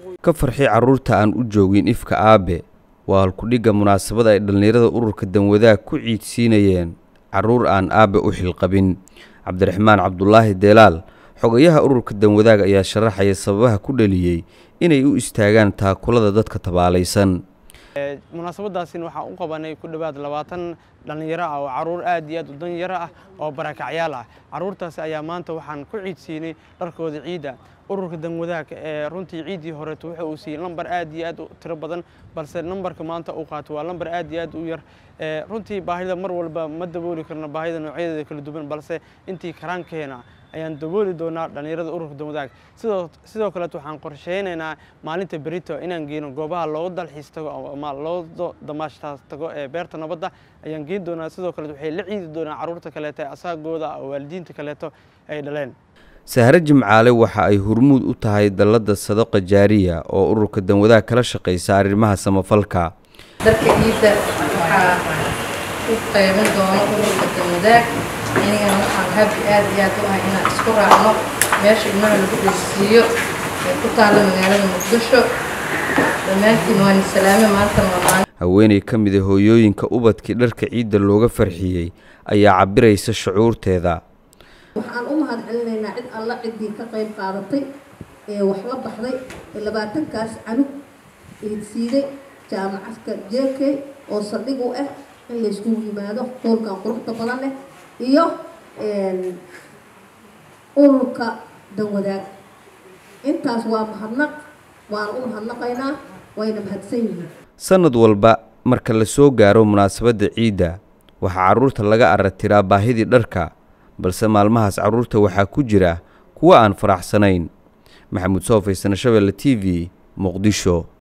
ka farxi caruurta aan u joogin ifka aabe waa halkudhiga munaasabada ay dhalinyarada ururka danwadaag ku ciidsiinayeen caruur aan aabe u xilqabin. Cabdiraxmaan Cabdullaahi Deelaal xogayaha ururka danwadaag ayaa sharaxaya sababaha ku dhaliyay inay u istaagaan taakulada dadka tabaalaysan. munaasabadaasina waxaan u qabanay ku dhawaad 20 dhalinyaro ah oo caruur aad iyo aad u danyaro ah oo barakacyaal ah. caruurtaas ayaa maanta waxaan ku ciidsiinay dharkooda ciida. ururka danwadaag runtii ciidii hore waxa uu siiyay lambar aad iyo aad u tiro badan, balse lambarka maanta uu qaato waa lambar aad iyo aad u yar. runtii baahida mar walba ma dabooli karno baahida noocyada kala duwan, balse intii karaankeena ayaan dabooli doonaa dhalinyarada ururka danwadaag. sidoo kale waxaan qorsheynaynaa maalinta berito inaan geeno goobaha loo dalxiis tago ama loo damaashaad tago ee beerta nabadda ayaan geyn doonaa. sidoo kale waxay la ciidi doonaa caruurta kale ee asaagooda oo waalidiinta kale ay dhaleen. Sahra Jimcaale waxa ay hormuud u tahay dalladda Sadaqa Jaariya oo ururka danwadaag kala shaqeysa arrimaha samafalka. dadka ciidda waxaa u qeyban doona ururka danwadaag. aniga waxaan habi aad iyo aad u ah inaan isku raacno meesha ilmaha lagu dhaysiiyo ee ku taalla magaalada Muqdisho. dhammaantiin waan salaame maanta waa haweeney ka mid ah hooyooyinka ubadkii dharka ciidda looga farxiyay ayaa cabiraysa shucuurteeda. waxaan u mahadcelinaynaa cid alla cidii ka qayb qaadatay ee wax la baxday 20kaas canug ciidsiiday jaamacadka JK oo saldhig u ah in la isku yimaado hoolkan quruxda badan leh iyo ururka danwadaag. intaas waa mahadnaq, waan u mahadnaqaynaa, wayna mahadsan yihiin. sanad walba marka la soo gaaro munaasabadda ciidda waxaa caruurta laga aragtiraa baahidii dharka, balse maalmahaas caruurta waxaa ku jira kuwa aan faraxsanayn. Maxamuud Soofay, Shabeelle TV, Muqdisho.